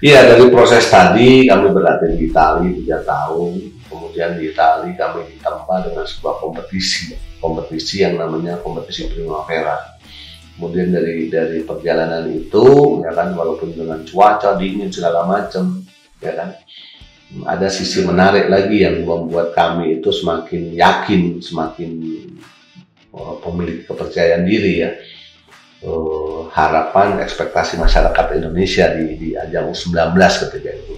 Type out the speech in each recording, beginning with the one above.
Iya, dari proses tadi kami berlatih di Itali 3 tahun, kemudian di Itali kami ditempa dengan sebuah kompetisi yang namanya kompetisi Primavera. Kemudian dari perjalanan itu, ya kan, walaupun dengan cuaca dingin segala macam, ya kan, ada sisi menarik lagi yang membuat kami itu semakin yakin, semakin memiliki kepercayaan diri ya. Harapan ekspektasi masyarakat Indonesia di ajang U19 ketika itu.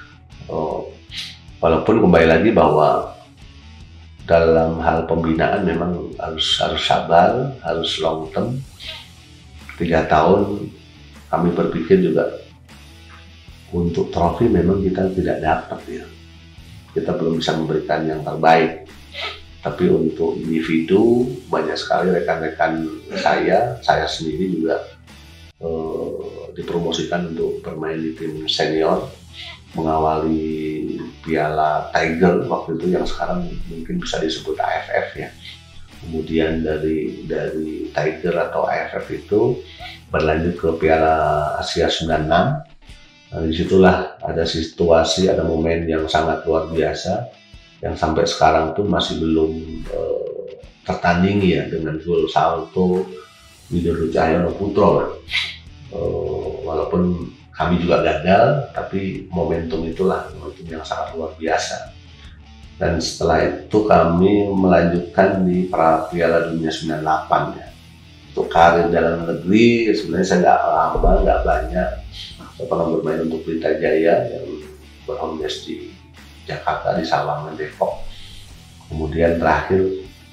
Walaupun kembali lagi bahwa dalam hal pembinaan memang harus sabar, harus long term. 3 tahun kami berpikir juga untuk trofi memang kita tidak dapat ya. Kita belum bisa memberikan yang terbaik. Tapi untuk individu banyak sekali rekan-rekan saya sendiri juga dipromosikan untuk bermain di tim senior, mengawali Piala Tiger waktu itu yang sekarang mungkin bisa disebut AFF ya. Kemudian dari Tiger atau AFF itu berlanjut ke Piala Asia 96. Nah, disitulah ada situasi, ada momen yang sangat luar biasa yang sampai sekarang pun masih belum tertandingi ya, dengan gol salto Widodo Cahyono Putro. Walaupun kami juga gagal, tapi momentum itulah momentum yang sangat luar biasa. Dan setelah itu kami melanjutkan di Piala Dunia 98 ya. Untuk karir dalam negeri sebenarnya saya nggak lama, nggak banyak. Saya pernah bermain untuk Pelita Jaya yang berhome base di Jakarta, di Sawangan, Depok. Kemudian terakhir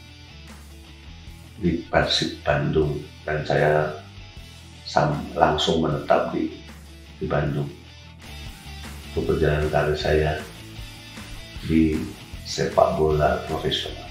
di Persib Bandung, dan saya langsung menetap di Bandung. Itu perjalanan karir saya di sepak bola profesional.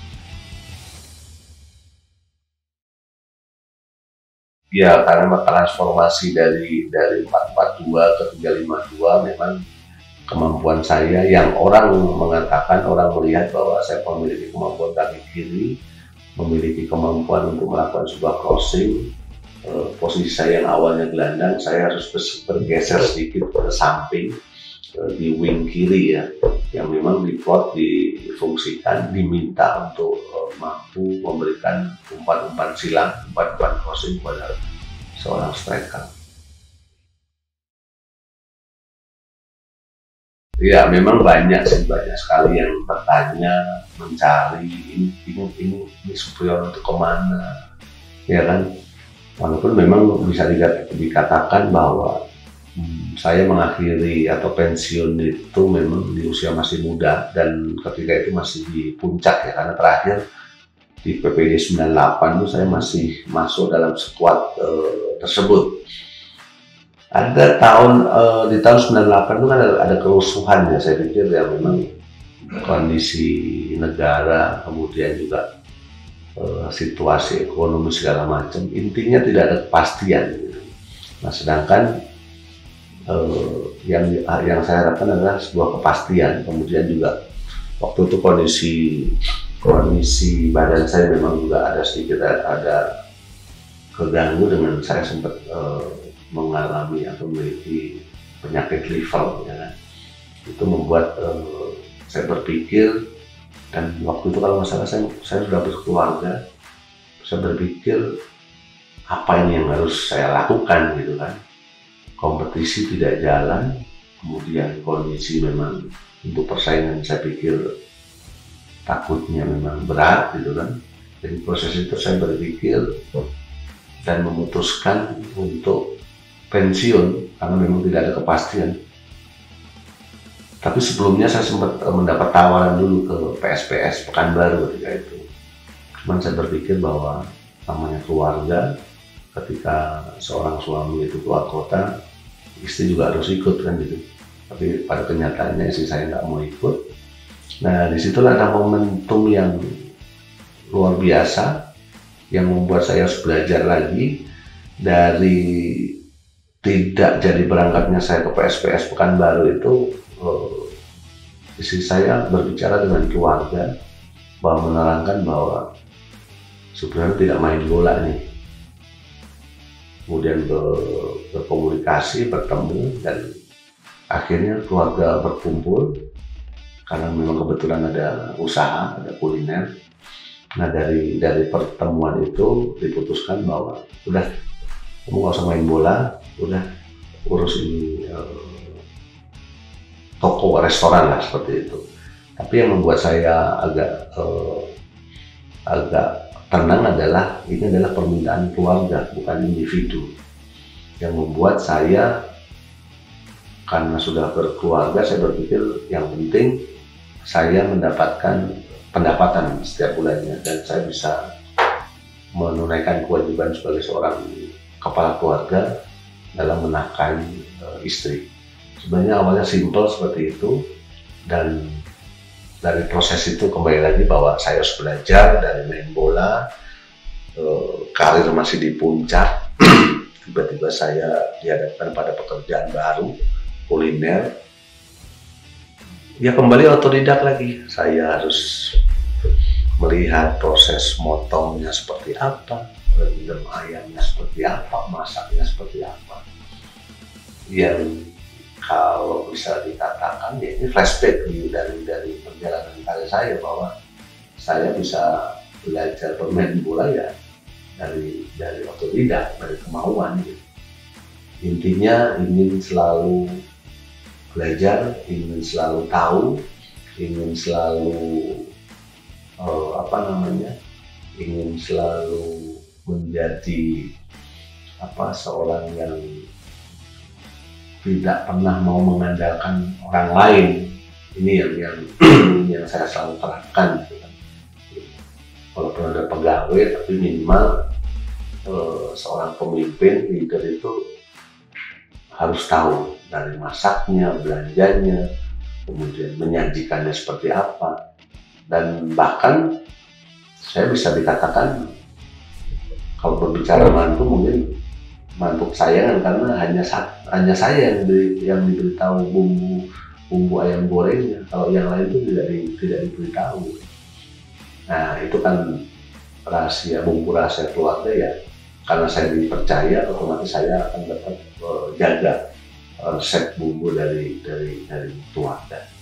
Ya, karena transformasi dari 442 ke 352 memang kemampuan saya yang orang mengatakan, orang melihat bahwa saya memiliki kemampuan kaki kiri, memiliki kemampuan untuk melakukan sebuah crossing. Posisi saya yang awalnya gelandang, saya harus bergeser sedikit ke samping di wing kiri ya, yang memang difungsikan, diminta untuk mampu memberikan umpan-umpan silang, umpan-umpan crossing pada seorang striker. Ya, memang banyak sekali yang bertanya, mencari ini superior untuk kemana, ya kan? Walaupun memang bisa dikatakan bahwa saya mengakhiri atau pensiun itu memang di usia masih muda, dan ketika itu masih di puncak ya, karena terakhir di PPD 98 itu saya masih masuk dalam skuad tersebut. Ada di tahun 98 itu kan ada kerusuhan ya, saya pikir ya, memang kondisi negara, kemudian juga situasi ekonomi segala macam, intinya tidak ada kepastian gitu. Nah, sedangkan yang saya harapkan adalah sebuah kepastian. Kemudian juga waktu itu kondisi badan saya memang juga ada sedikit ada keganggu, dengan saya sempat mengalami atau memiliki penyakit liver ya kan. Itu membuat saya berpikir, dan waktu itu kalau nggak salah saya sudah berkeluarga, saya berpikir apa ini yang harus saya lakukan gitu kan. Kompetisi tidak jalan, kemudian kondisi memang untuk persaingan saya pikir takutnya memang berat gitu kan. Jadi proses itu saya berpikir dan memutuskan untuk pensiun karena memang tidak ada kepastian. Tapi sebelumnya saya sempat mendapat tawaran dulu ke PSPS Pekanbaru ketika itu. Cuman saya berpikir bahwa namanya keluarga, ketika seorang suami itu keluar kota, istri juga harus ikut kan gitu. Tapi pada kenyataannya istri saya nggak mau ikut. Nah, disitulah ada momentum yang luar biasa yang membuat saya harus belajar lagi. Dari tidak jadi berangkatnya saya ke PSPS Pekanbaru itu, istri saya berbicara dengan keluarga bahwa menerangkan bahwa sebenarnya tidak main bola nih. Kemudian berkomunikasi, bertemu, dan Akhirnya keluarga berkumpul karena memang kebetulan ada usaha, ada kuliner. Nah dari pertemuan itu diputuskan bahwa udah, kamu nggak usah main bola, udah urus ini toko restoran lah, seperti itu. Tapi yang membuat saya agak tenang adalah ini adalah permintaan keluarga, bukan individu. Yang membuat saya, karena sudah berkeluarga, saya berpikir yang penting saya mendapatkan pendapatan setiap bulannya dan saya bisa menunaikan kewajiban sebagai seorang kepala keluarga dalam menafkahi istri. Sebenarnya awalnya simple seperti itu, dan dari proses itu kembali lagi bahwa saya harus belajar dari main bola, karir masih di puncak, tiba-tiba saya dihadapkan pada pekerjaan baru, kuliner. Ya kembali otodidak lagi, saya harus melihat proses motongnya seperti apa, rendam ayamnya seperti apa, masaknya seperti apa. Yang kalau bisa dikatakan ya ini flashback dari perjalanan karir saya, bahwa saya bisa belajar bermain bola ya dari otodidak, dari kemauan gitu. Intinya ingin selalu belajar, ingin selalu tahu, ingin selalu ingin selalu menjadi seorang yang tidak pernah mau mengandalkan orang lain. Ini yang saya selalu terapkan gitu kan. Walaupun ada pegawai, tapi minimal seorang pemimpin, leader itu harus tahu dari masaknya, belanjanya, kemudian menyajikannya seperti apa. Dan bahkan saya bisa dikatakan, kalau berbicara mantu, mungkin mantu kesayangan, karena hanya saya yang diberitahu bumbu ayam gorengnya. Kalau yang lain itu tidak diberitahu. Nah itu kan bumbu rahasia keluarga ya. Karena saya dipercaya, otomatis saya akan dapat jaga resep bumbu dari keluarga.